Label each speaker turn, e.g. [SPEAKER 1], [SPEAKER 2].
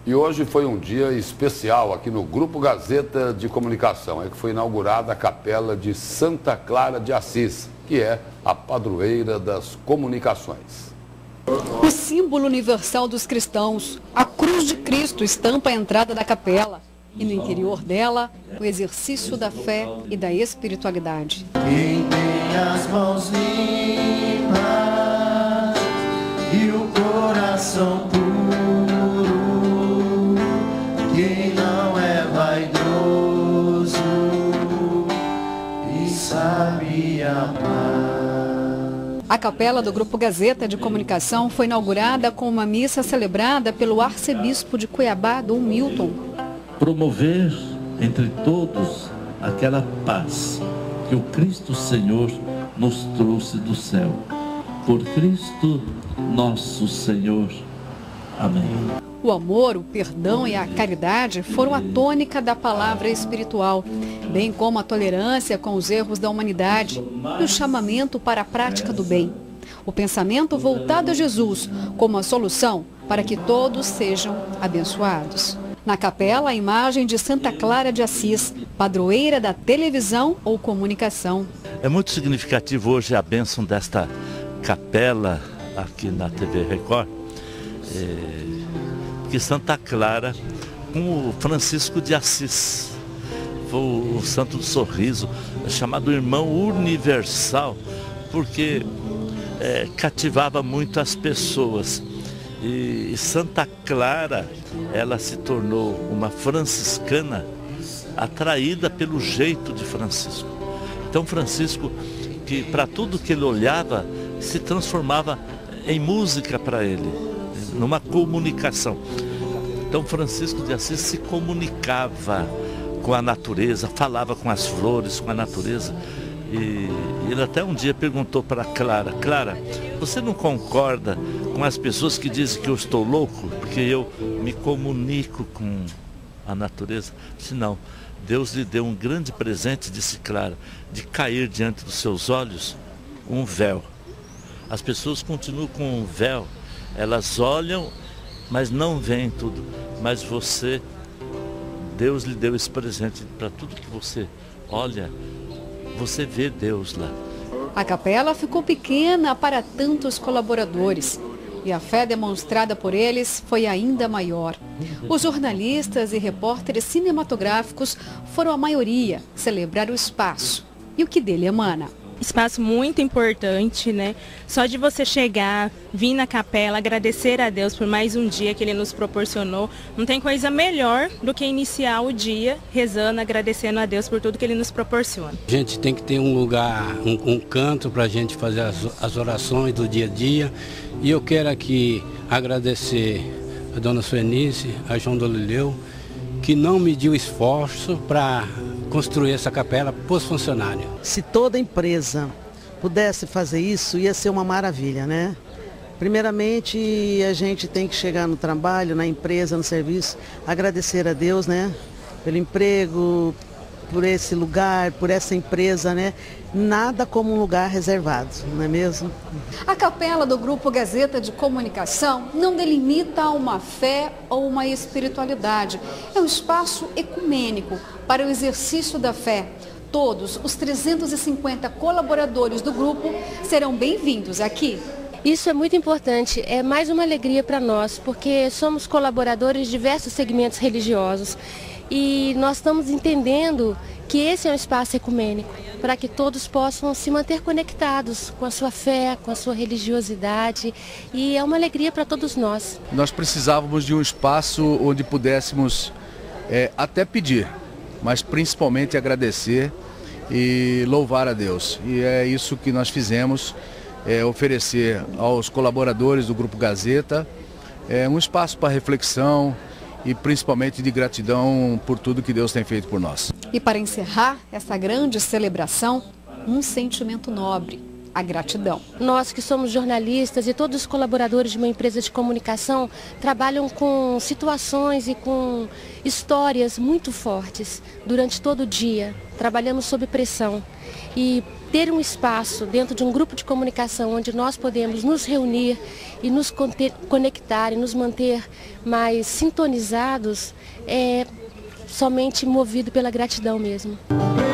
[SPEAKER 1] E hoje foi um dia especial aqui no Grupo Gazeta de Comunicação. É que foi inaugurada a Capela de Santa Clara de Assis, que é a padroeira das comunicações.
[SPEAKER 2] O símbolo universal dos cristãos, a cruz de Cristo, estampa a entrada da capela. E no interior dela, o exercício da fé e da espiritualidade.
[SPEAKER 3] Quem tem as mãos limpas e o coração puro, quem não é vaidoso e sabe amar.
[SPEAKER 2] A capela do Grupo Gazeta de Comunicação foi inaugurada com uma missa celebrada pelo arcebispo de Cuiabá, Dom Milton.
[SPEAKER 4] Promover entre todos aquela paz que o Cristo Senhor nos trouxe do céu. Por Cristo nosso Senhor. Amém.
[SPEAKER 2] O amor, o perdão e a caridade foram a tônica da palavra espiritual, bem como a tolerância com os erros da humanidade e o chamamento para a prática do bem. O pensamento voltado a Jesus como a solução para que todos sejam abençoados. Na capela, a imagem de Santa Clara de Assis, padroeira da televisão ou comunicação.
[SPEAKER 4] É muito significativo hoje a bênção desta capela aqui na TV Record, que Santa Clara, com o Francisco de Assis, foi o santo do sorriso, chamado irmão universal, porque cativava muito as pessoas. E Santa Clara, ela se tornou uma franciscana atraída pelo jeito de Francisco. Então Francisco, que para tudo que ele olhava, se transformava em música para ele, numa comunicação. Então Francisco de Assis se comunicava com a natureza, falava com as flores, com a natureza. E ele até um dia perguntou para Clara: Clara, você não concorda com as pessoas que dizem que eu estou louco porque eu me comunico com a natureza? Se não, Deus lhe deu um grande presente, disse Clara, de cair diante dos seus olhos um véu. As pessoas continuam com um véu, elas olham, mas não veem tudo. Mas você, Deus lhe deu esse presente para tudo que você olha. Você vê Deus lá.
[SPEAKER 2] A capela ficou pequena para tantos colaboradores e a fé demonstrada por eles foi ainda maior. Os jornalistas e repórteres cinematográficos foram a maioria celebrar o espaço e o que dele emana.
[SPEAKER 5] Espaço muito importante, né? Só de você chegar, vir na capela, agradecer a Deus por mais um dia que Ele nos proporcionou. Não tem coisa melhor do que iniciar o dia rezando, agradecendo a Deus por tudo que Ele nos proporciona.
[SPEAKER 6] A gente tem que ter um lugar, um canto para a gente fazer as orações do dia a dia. E eu quero aqui agradecer a dona Suenice, a João Dolileu, que não mediu esforço para construir essa capela para os funcionários.
[SPEAKER 7] Se toda empresa pudesse fazer isso, ia ser uma maravilha, né? Primeiramente, a gente tem que chegar no trabalho, na empresa, no serviço, agradecer a Deus, né? Pelo emprego, por esse lugar, por essa empresa, né? Nada como um lugar reservado, não é mesmo?
[SPEAKER 2] A capela do Grupo Gazeta de Comunicação não delimita uma fé ou uma espiritualidade. É um espaço ecumênico para o exercício da fé. Todos os 350 colaboradores do grupo serão bem-vindos aqui.
[SPEAKER 8] Isso é muito importante, é mais uma alegria para nós, porque somos colaboradores de diversos segmentos religiosos e nós estamos entendendo que esse é um espaço ecumênico, para que todos possam se manter conectados com a sua fé, com a sua religiosidade, e é uma alegria para todos nós.
[SPEAKER 9] Nós precisávamos de um espaço onde pudéssemos até pedir, mas principalmente agradecer e louvar a Deus. E é isso que nós fizemos, oferecer aos colaboradores do Grupo Gazeta um espaço para reflexão e principalmente de gratidão por tudo que Deus tem feito por nós.
[SPEAKER 2] E para encerrar essa grande celebração, um sentimento nobre, a gratidão.
[SPEAKER 8] Nós que somos jornalistas e todos os colaboradores de uma empresa de comunicação trabalham com situações e com histórias muito fortes durante todo o dia. Trabalhamos sob pressão e ter um espaço dentro de um grupo de comunicação onde nós podemos nos reunir e nos conectar e nos manter mais sintonizados é somente movido pela gratidão mesmo.